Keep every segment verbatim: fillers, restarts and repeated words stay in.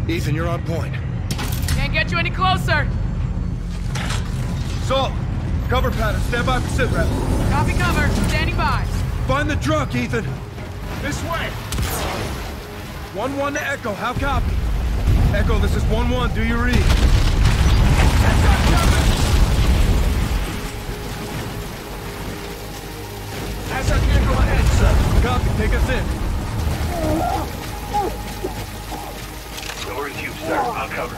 Ethan, you're on point. Can't get you any closer. Salt, cover pattern. Stand by for sit rep. Copy cover. Standing by. Find the drunk, Ethan. This way! one one to Echo. How copy? Echo, this is one one. Do you read? As a vehicle ahead, sir. Copy. Take us in. Door is you, sir. I'll cover.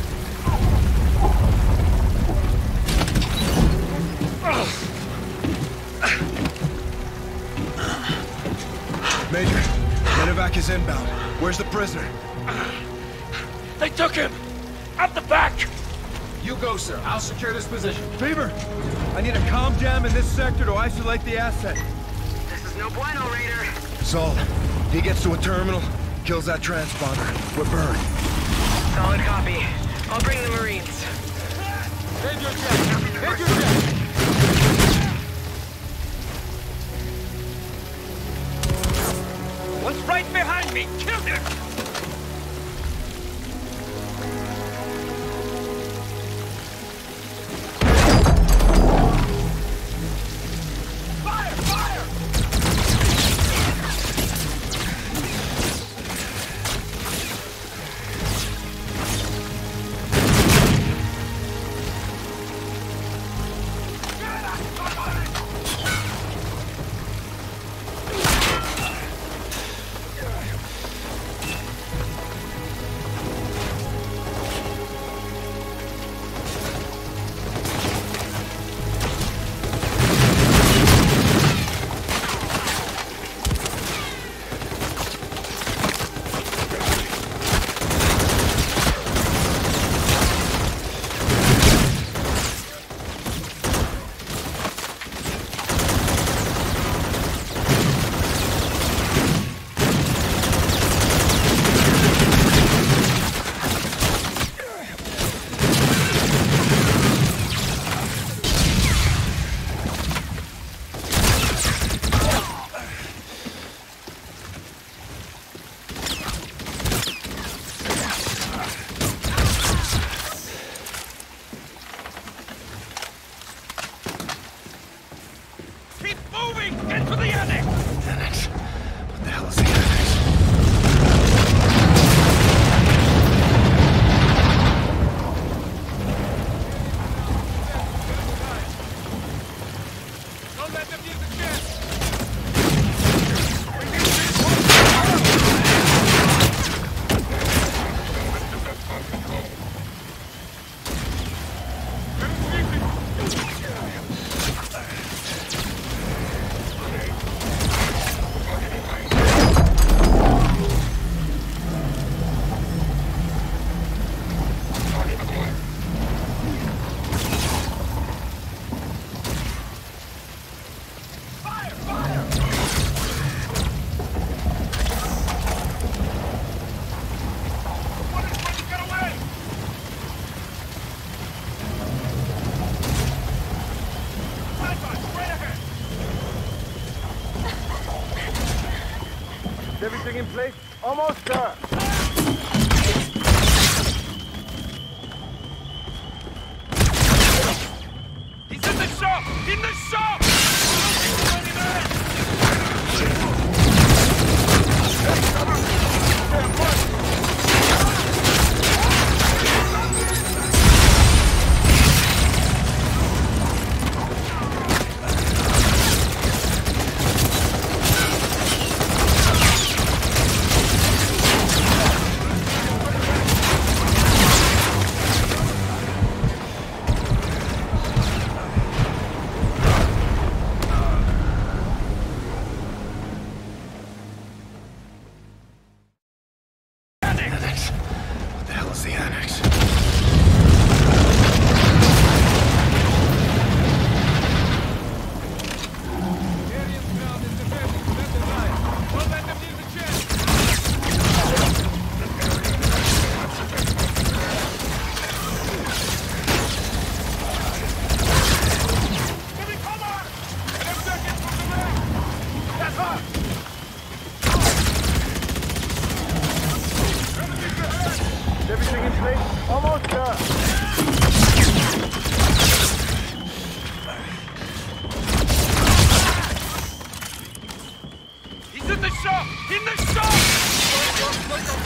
Major, medevac is inbound. Where's the prisoner? They took him! At the back! You go, sir. I'll secure this position. Beaver, I need a comm jam in this sector to isolate the asset. This is no bueno, Raider. Salt, he gets to a terminal, kills that transponder. We're burned. Solid copy. I'll bring the Marines. Hit your jet! Hit your jet! One's right behind me! Kill him! Fire! Fire! Everything in place? Almost done. He's in the shop! In the shop! Fire! shop! In the shop!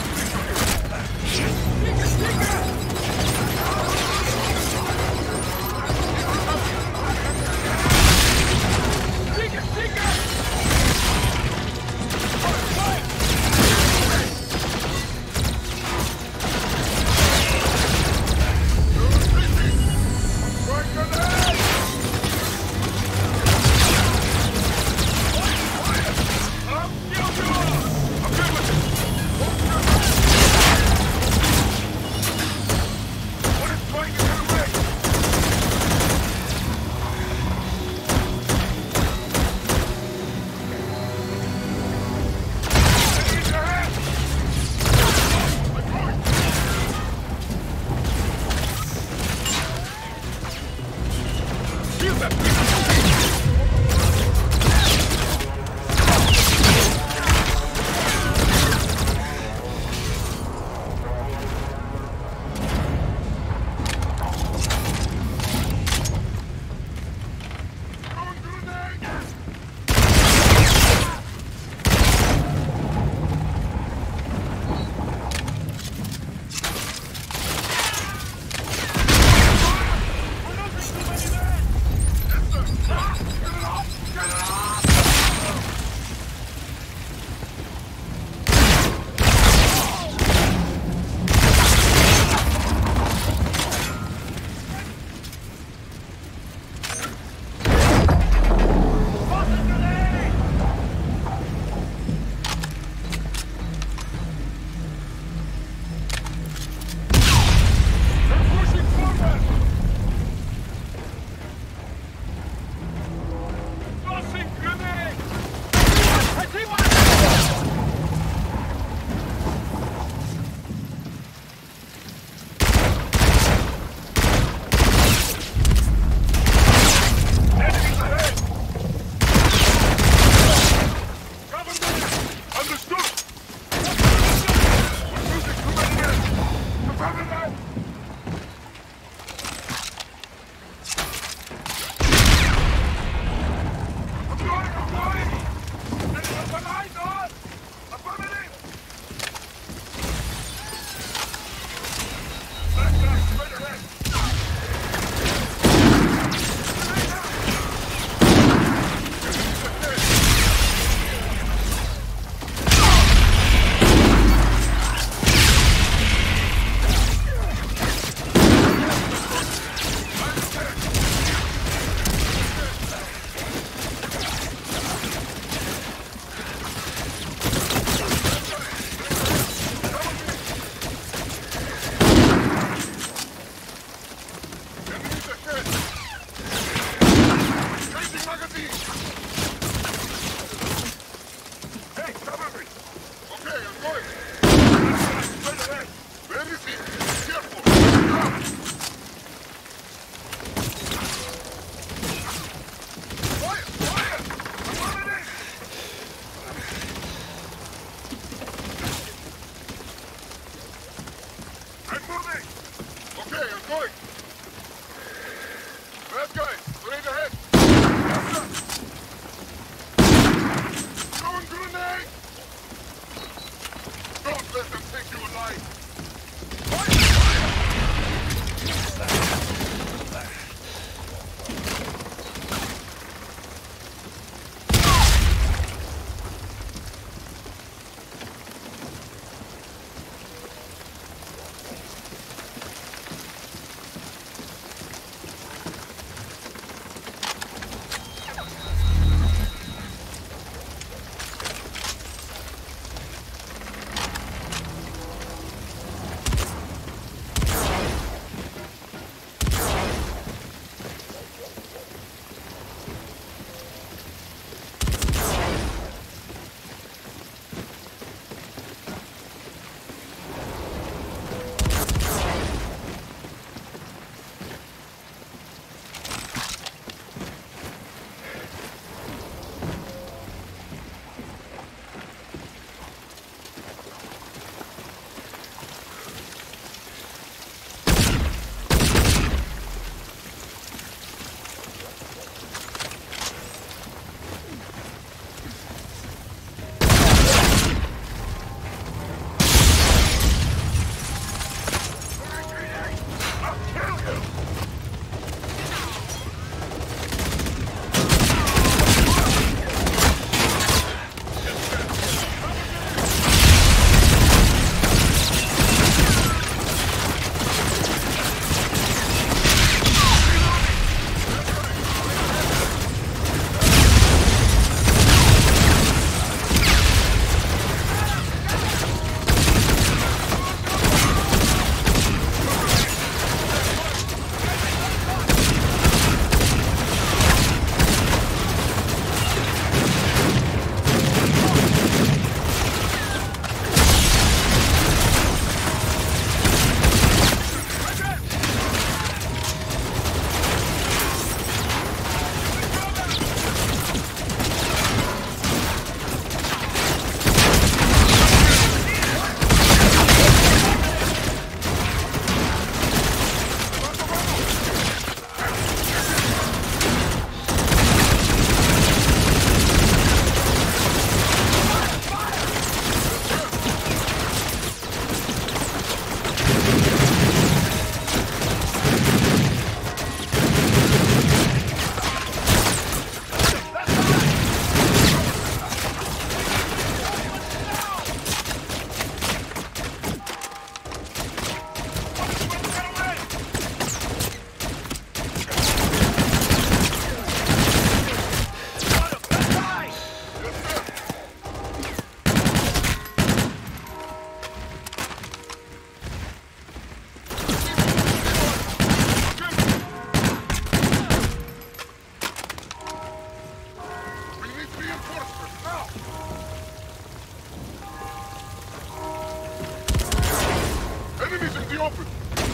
the open!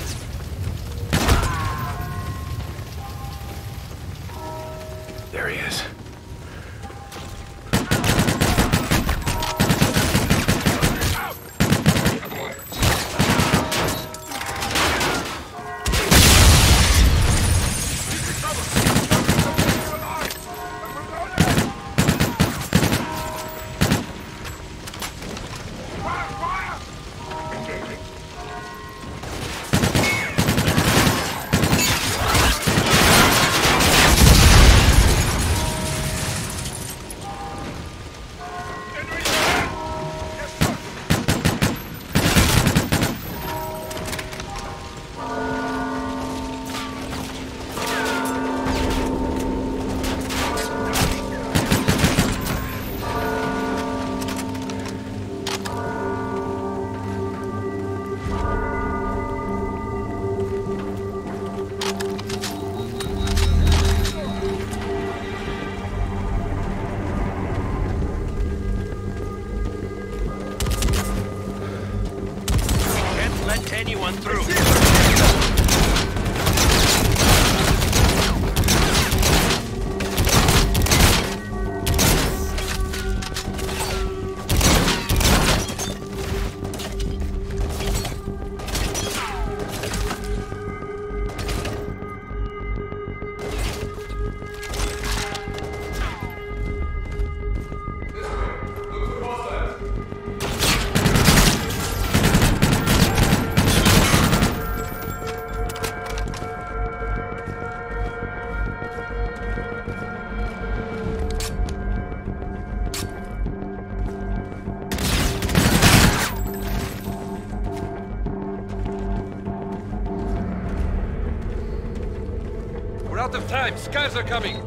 There he is. Anyone through. We're out of time. Scars are coming.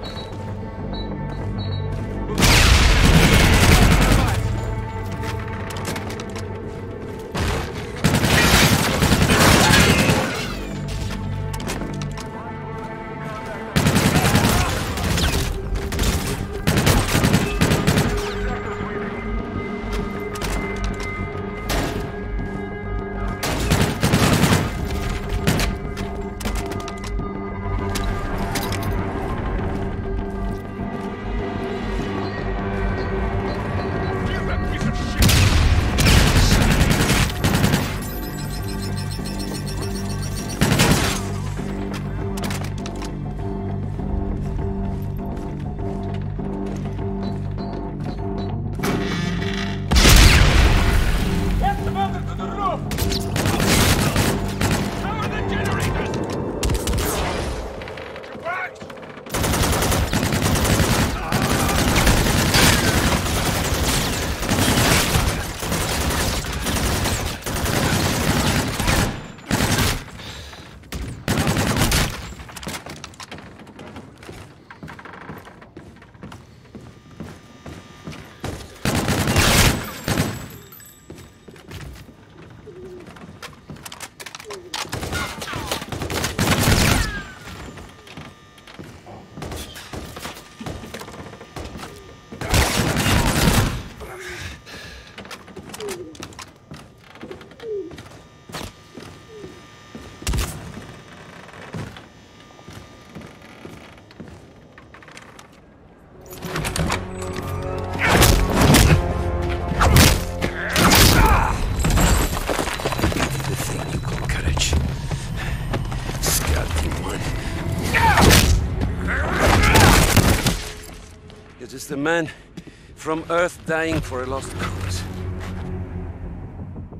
You're just a man from Earth dying for a lost cause.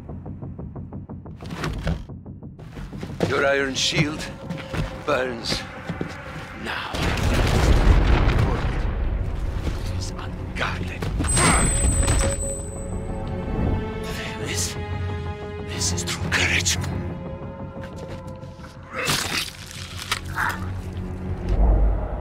Your iron shield burns